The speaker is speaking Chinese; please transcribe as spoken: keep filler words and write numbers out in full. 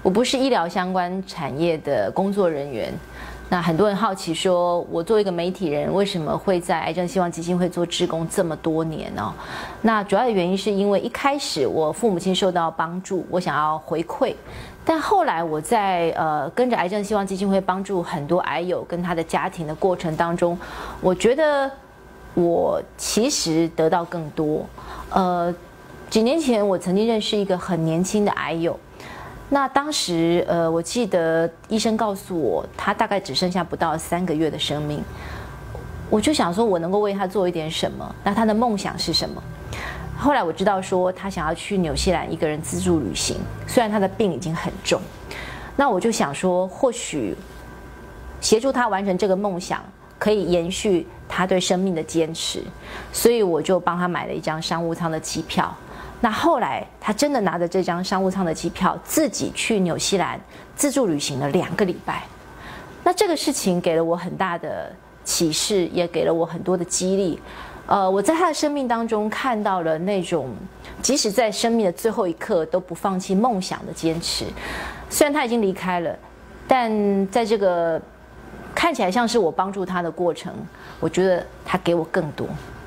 我不是医疗相关产业的工作人员。那很多人好奇说，我作为一个媒体人，为什么会在癌症希望基金会做志工这么多年呢？那主要的原因是因为一开始我父母亲受到帮助，我想要回馈，但后来我在呃跟着癌症希望基金会帮助很多癌友跟他的家庭的过程当中，我觉得我其实得到更多。呃，几年前我曾经认识一个很年轻的癌友。那当时，呃，我记得医生告诉我，他大概只剩下不到三个月的生命。我就想说，我能够为他做一点什么？那他的梦想是什么？后来我知道说，他想要去纽西兰一个人自助旅行，虽然他的病已经很重。那我就想说，或许协助他完成这个梦想，可以延续他对生命的坚持。所以我就帮他买了一张商务舱的机票。那后来，他真的拿着这张商务舱的机票，自己去纽西兰自助旅行了两个礼拜。那这个事情给了我很大的启示，也给了我很多的激励。呃，我在他的生命当中看到了那种，即使在生命的最后一刻都不放弃梦想的坚持。虽然他已经离开了，但在这个看起来像是我帮助他的过程，我觉得他给我更多。